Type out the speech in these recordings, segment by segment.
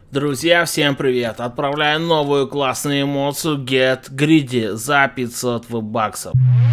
Друзья, всем привет! Отправляю новую классную эмоцию Get Greedy за 500 веб-баксов.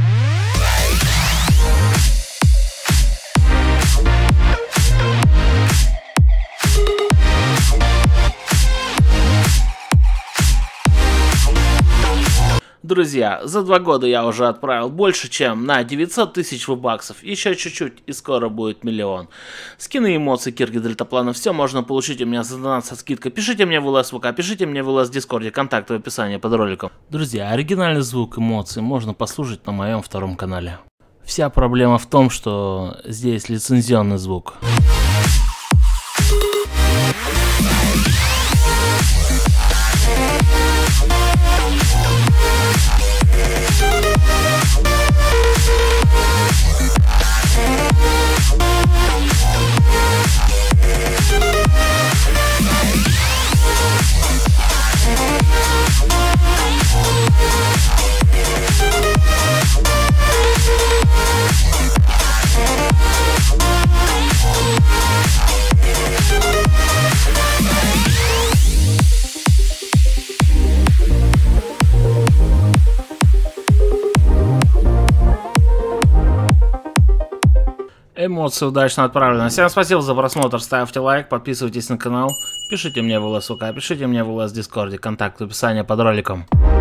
Друзья, за 2 года я уже отправил больше, чем на 900 тысяч веб-баксов. Еще чуть-чуть и скоро будет 1 000 000. Скины, эмоции, кирки, дельтапланы, все можно получить у меня за донат со скидкой. Пишите мне в ЛС ВК, пишите мне в ЛС Дискорде, контакты в описании под роликом. Друзья, оригинальный звук эмоций можно послушать на моем втором канале. Вся проблема в том, что здесь лицензионный звук. Эмоции удачно отправлены. Всем спасибо за просмотр, ставьте лайк, подписывайтесь на канал, пишите мне в ЛС ВК, пишите мне в ЛС Дискорде, контакт в описании под роликом.